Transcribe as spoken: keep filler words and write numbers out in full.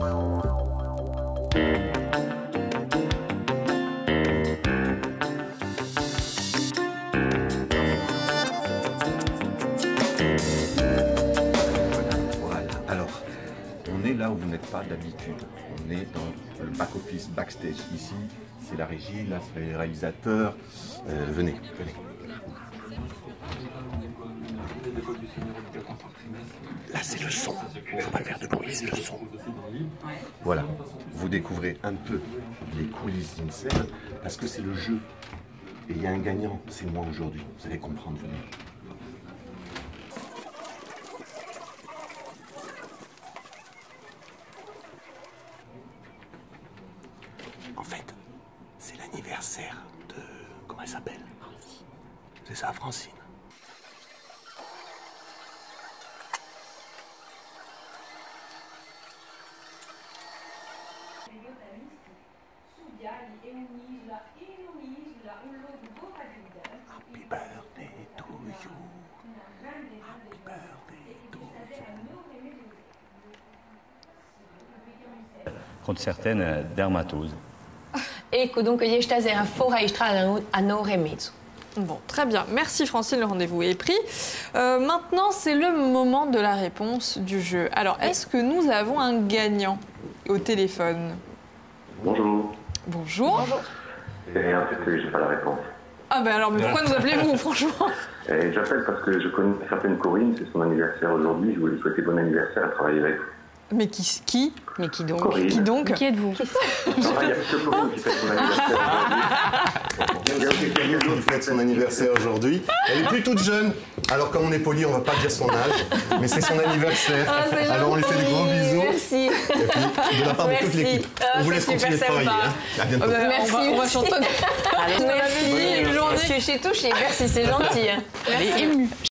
Là où vous n'êtes pas d'habitude. On est dans le back-office, backstage. Ici, c'est la régie, là, c'est les réalisateurs. Euh, venez, venez. Là, c'est le son. Il ne faut pas faire de bruit, c'est le son. Voilà. Vous découvrez un peu les coulisses d'une scène parce que c'est le jeu. Et il y a un gagnant, c'est moi aujourd'hui. Vous allez comprendre, venez. En fait, c'est l'anniversaire de... Comment elle s'appelle? C'est ça, Francine. Happy birthday to you. Happy birthday to you. Contre certaines dermatoses. Ecco, dunque gli stasi era fora istrada a nove e mezzo. Bon, très bien. Merci Francine, le rendez-vous est pris. Euh, maintenant, c'est le moment de la réponse du jeu. Alors, est-ce que nous avons un gagnant au téléphone? Bonjour. Bonjour. Bonjour. Et en fait, j'ai pas la réponse. Ah ben alors, mais pourquoi nous appelez-vous, franchement? Et j'appelle parce que je connais une certaine Corinne, c'est son anniversaire aujourd'hui. Je voulais lui souhaiter bon anniversaire à travailler avec vous. Mais qui, qui Mais qui donc? Corinne. Qui donc? Qui êtes-vous? Non, il n'y a que Corinne qui fête son anniversaire aujourd'hui. Il y a quelqu'un d'autre qui fête son anniversaire aujourd'hui. Elle est plus toute jeune. Alors, comme on est poli, on va pas dire son âge, mais c'est son anniversaire. Oh, alors, on lui fait des gros bisous. Merci. Et puis, de la part de toute Merci. l'équipe. Ah, On vous c'est laisse super continuer de travailler. sympa. Hein. À bientôt. Ah ben, Merci. On va, on va chanter. Merci. Bonne journée. Je suis touchée. Merci, c'est gentil. Hein. Elle est émue.